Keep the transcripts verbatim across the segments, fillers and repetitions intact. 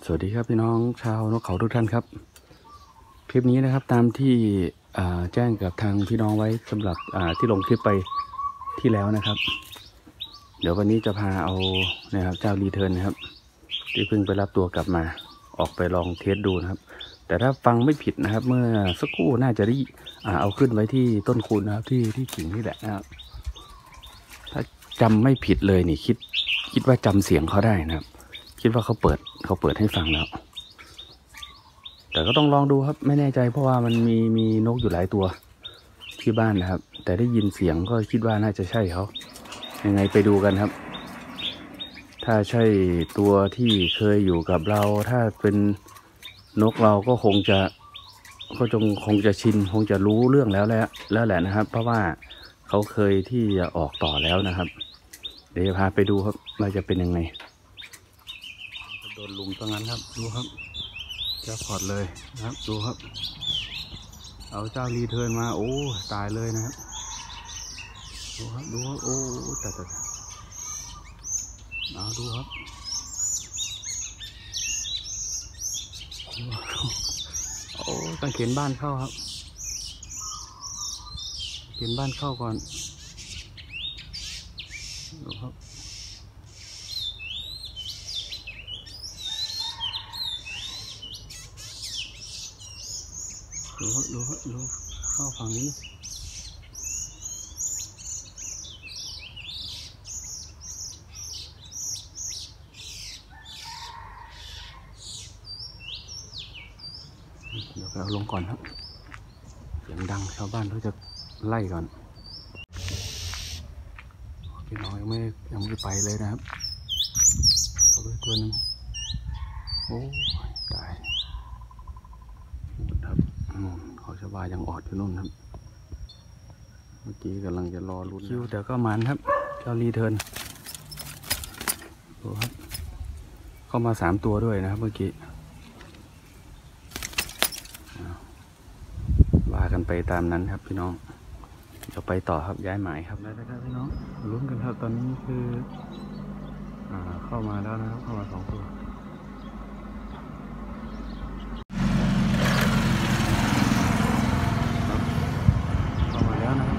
สวัสดีครับพี่น้องชาวนกเขาทุกท่านครับคลิปนี้นะครับตามที่แจ้งกับทางพี่น้องไว้สำหรับที่ลงคลิปไปที่แล้วนะครับเดี๋ยววันนี้จะพาเอานะครับเจ้ารีเทิร์นนะครับที่เพิ่งไปรับตัวกลับมาออกไปลองเทสดูนะครับแต่ถ้าฟังไม่ผิดนะครับเมื่อสักครู่น่าจะได้เอาขึ้นไว้ที่ต้นคูณนะครับที่ที่กิ่งนี่แหละนะครับถ้าจำไม่ผิดเลยนี่คิดคิดว่าจำเสียงเขาได้นะครับคิดว่าเขาเปิดเขาเปิดให้ฟังแล้วแต่ก็ต้องลองดูครับไม่แน่ใจเพราะว่ามันมีมีนกอยู่หลายตัวที่บ้านนะครับแต่ได้ยินเสียงก็คิดว่าน่าจะใช่เขายังไงไปดูกันครับถ้าใช่ตัวที่เคยอยู่กับเราถ้าเป็นนกเราก็คงจะก็จงคงจะชินคงจะรู้เรื่องแล้วแหละแล้วแหละนะครับเพราะว่าเขาเคยที่จะออกต่อแล้วนะครับเดี๋ยวจะพาไปดูครับว่าจะเป็นยังไงโดนลุมตรงนั้นครับดูครับจะพอดเลยนะครับดูครับเอาเจ้ารีเทิร์นมาโอ้ตายเลยนะครับดูครับดูครับโอ้แต่แต่เอาดูครับโอ้ต้องเข็นบ้านเข้าครับเข็นบ้านเข้าก่อนดูครับดูครับดูครับดูเข้าฝั่งนี้เดี๋ยวไปเอาลงก่อนครับเสียงดังชาวบ้านเขาจะไล่ก่อนพี่น้องยังไม่ยังไม่ไปเลยนะครับเอาไปตัวนึงโอ้ตายครับเขาชาวบ้านยังออดอยู่นู่นครับเมื่อกี้กำลังจะรอลุ้นคิวแต่ก็มันครับเจ้ารีเทิร์นดูครับเข้ามาสามตัวด้วยนะครับเมื่อกี้ว่ากันไปตามนั้นครับพี่น้องจะไปต่อครับย้ายหมายครับได้แล้วครับพี่น้องลุ้นกันครับตอนนี้คืออ่าเข้ามาแล้วนะครับเข้ามาสองตัวเข้ามาแล้วนะครับ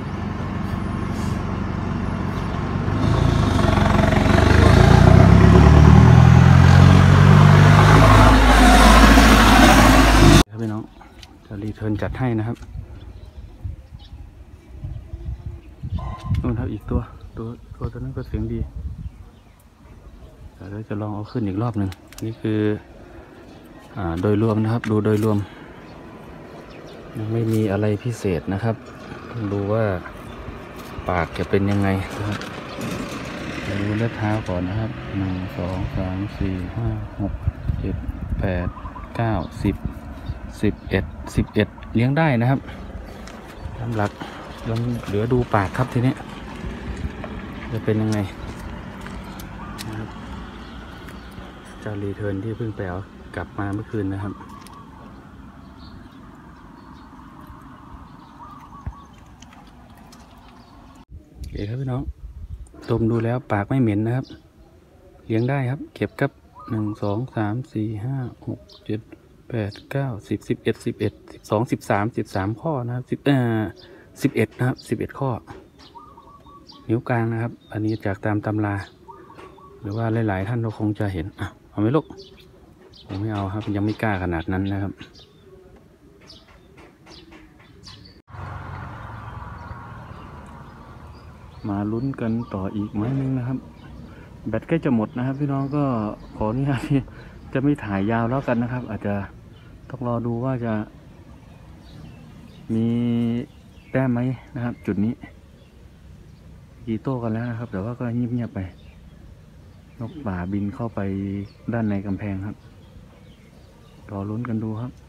ครับพี่น้องจะรีเทิร์นจัดให้นะครับนู่นครับอีกตัวตัวตัวตัวนั้นก็เสียงดีเดี๋ยวจะลองเอาขึ้นอีกรอบหนึ่งนี่คืออ่าโดยรวมนะครับดูโดยรวมยังไม่มีอะไรพิเศษนะครับต้องดูว่าปากจะเป็นยังไงนะครับดูเล็บเท้าก่อนนะครับหนึ่งสองสามสี่ห้าหกเจ็ดแปดเก้าสิบสิบเอ็ดสิบเอ็ดเลี้ยงได้นะครับตามหลักยังเหลือดูปากครับทีนี้จะเป็นยังไงนะครับเจ้ารีเทิร์นที่เพิ่งไปเอากลับมาเมื่อคืนนะครับโอเคครับพี่น้องดมดูแล้วปากไม่เหม็นนะครับเลี้ยงได้ครับเก็บครับหนึ่งสองสามสี่ห้าหกเจ็ดแปดเก้าสิบสิบเอ็ดสิบเอ็ดสิบสองสิบสามสิบสามข้อนะครับสิบเอ่อสิบเอ็ดนะครับสิบเอ็ดข้อนิ้วกลางนะครับอันนี้จากตามตำราหรือว่าหลายๆท่านเราคงจะเห็นอ่ะเอาไหมลูกผมไม่เอาครับยังไม่กล้าขนาดนั้นนะครับมาลุ้นกันต่ออีกไม้นึงนะครับแบตใกล้จะหมดนะครับพี่น้องก็ขออนุญาตที่จะไม่ถ่ายยาวแล้วกันนะครับอาจจะต้องรอดูว่าจะมีแต้มไหมนะครับจุดนี้กีโต้กันแล้วนะครับแต่ว่าก็เงียบๆไปนกป่าบินเข้าไปด้านในกำแพงครับรอลุ้นกันดูครับ